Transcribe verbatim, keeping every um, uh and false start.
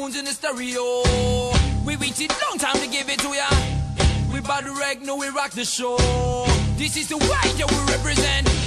tunes in the stereo. We waited long time to give it to ya. We bad reg, no we rock the show. This is the way that we represent.